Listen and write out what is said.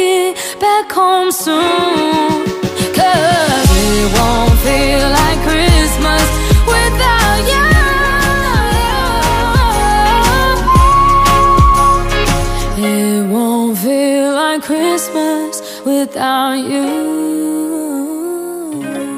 it back home soon. 'Cause it won't feel like Christmas without you. It won't feel like Christmas without you.